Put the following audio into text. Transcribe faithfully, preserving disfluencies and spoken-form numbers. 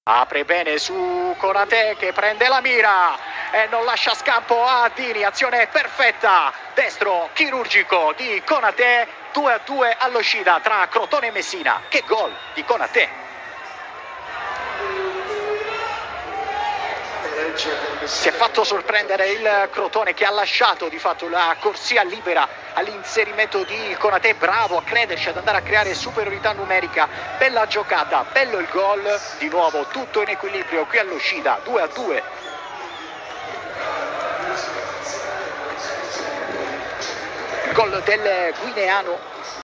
Apre bene su Konate che prende la mira e non lascia scampo a Dini, azione perfetta, destro chirurgico di Konate, due a due all'uscita tra Crotone e Messina. Che gol di Konate! Si è fatto sorprendere il Crotone, che ha lasciato di fatto la corsia libera all'inserimento di Konate, bravo a crederci, ad andare a creare superiorità numerica. Bella giocata, bello il gol, di nuovo tutto in equilibrio qui all'uscita, due a due. Gol del guineano.